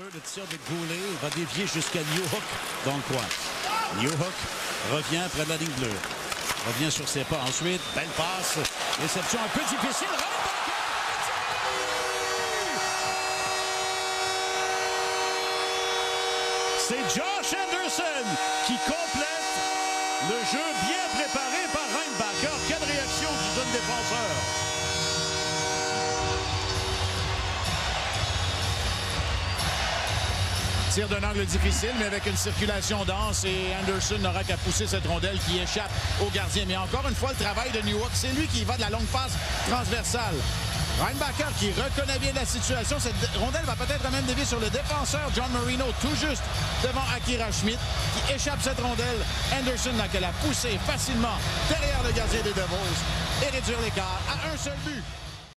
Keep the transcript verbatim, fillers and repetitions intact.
Bleu, le tir de Goulet va dévier jusqu'à Newhook dans le coin. Newhook revient près de la ligne bleue. Revient sur ses pas ensuite. Belle passe. Réception un peu difficile. C'est Josh Anderson qui complète le jeu bien préparé par Reinbacher. Quelle réaction du jeune défenseur. Tir d'un angle difficile, mais avec une circulation dense et Anderson n'aura qu'à pousser cette rondelle qui échappe au gardien. Mais encore une fois, le travail de Newhook, c'est lui qui va de la longue passe transversale. Reinbacher qui reconnaît bien la situation. Cette rondelle va peut-être même dévier sur le défenseur John Marino, tout juste devant Akira Schmid, qui échappe cette rondelle. Anderson n'a qu'à la pousser facilement derrière le gardien des Devils et réduire l'écart à un seul but.